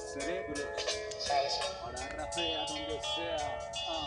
cerebros, para rapea donde sea.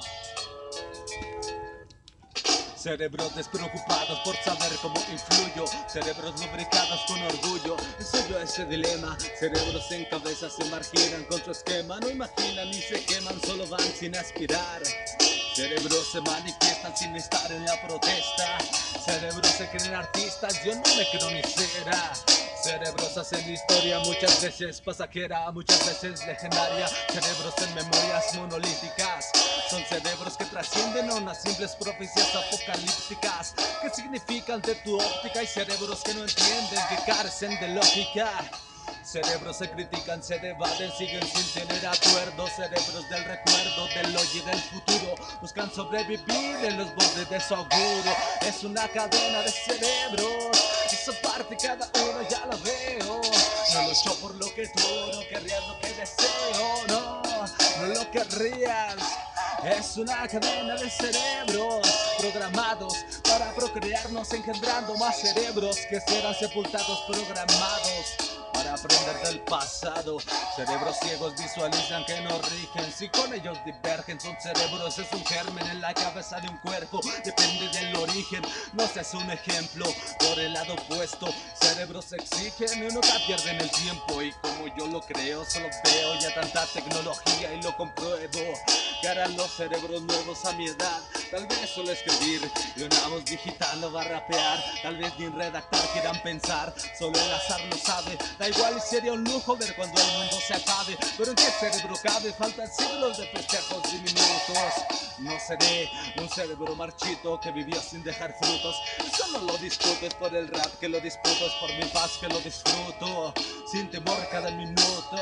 Cerebros despreocupados por saber cómo influyo, cerebros lubricados con orgullo. Soy yo ese dilema, cerebros en cabeza se marginan con su esquema. No imaginan ni se queman, solo van sin aspirar. Cerebros se manifiestan sin estar en la protesta. Cerebros se creen artistas, yo no me creo ni cera. Cerebros hacen historia, muchas veces pasajera, muchas veces legendaria. Cerebros en memorias monolíticas. Son cerebros que trascienden a unas simples profecías apocalípticas que significan de tu óptica. Y cerebros que no entienden, que carecen de lógica. Cerebros se critican, se debaten, siguen sin tener acuerdo. Cerebros del recuerdo, del hoy y del futuro buscan sobrevivir en los bordes de su auguro. Es una cadena de cerebros, esa parte cada uno ya la veo. No lucho por lo que tú no querrías, lo que deseo. No lo querrías. Es una cadena de cerebros programados para procrearnos, engendrando más cerebros que serán sepultados, programados para aprender del pasado. Cerebros ciegos visualizan que no rigen, si con ellos divergen. Son cerebros, es un germen en la cabeza de un cuerpo, depende del origen. No seas un ejemplo por el lado opuesto. Cerebros exigen y nunca pierden el tiempo. Y como yo lo creo, solo veo ya tanta tecnología y lo compruebo. ¿Qué harán los cerebros nuevos a mi edad? Tal vez solo escribir y una voz digital no va a rapear. Tal vez ni en redactar quieran pensar, solo el azar lo sabe. Da igual y sería un lujo ver cuando el mundo se acabe. Pero ¿en qué cerebro cabe? Faltan siglos de festejos diminutos. No seré un cerebro marchito que vivió sin dejar frutos. Solo lo disfruto, es por el rap que lo disfruto, es por mi paz que lo disfruto, sin temor cada minuto.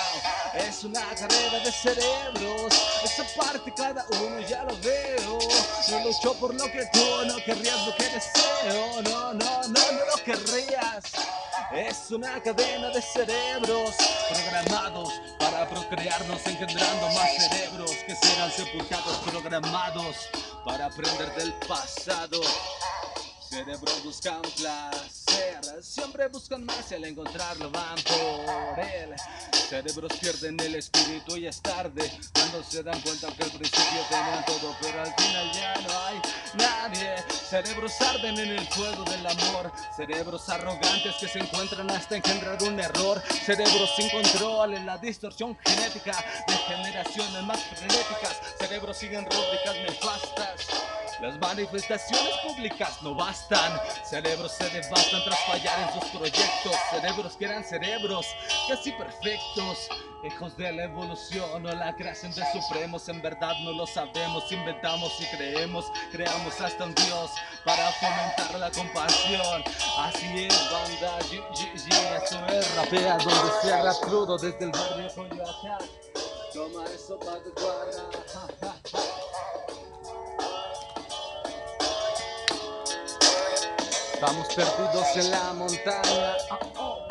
Es una carrera de cerebros, esa parte cada uno ya lo veo. No lucho por lo que tú no querrías, lo que deseo. No lo querrías. Es una cadena de cerebros programados para procrearnos, engendrando más cerebros que serán sepultados, programados para aprender del pasado. Cerebros buscan placer, siempre buscan más y al encontrarlo van por él. Cerebros pierden el espíritu y es tarde cuando se dan cuenta que al principio tenían todo, pero al final ya no hay nadie. Cerebros arden en el fuego del amor, cerebros arrogantes que se encuentran hasta engendrar un error. Cerebros sin control en la distorsión genética de generaciones más frenéticas. Cerebros siguen rúbricas nefastas. Las manifestaciones públicas no bastan. Cerebros se devastan tras fallar en sus proyectos. Cerebros que eran cerebros casi perfectos, hijos de la evolución o la creación de supremos. En verdad no lo sabemos, inventamos y creemos. Creamos hasta un dios para fomentar la compasión. Así es, banda, esto es rapea donde sea rap crudo desde el barrio Coyoacán. Toma eso pa' tu guarda. Estamos perdidos en la montaña.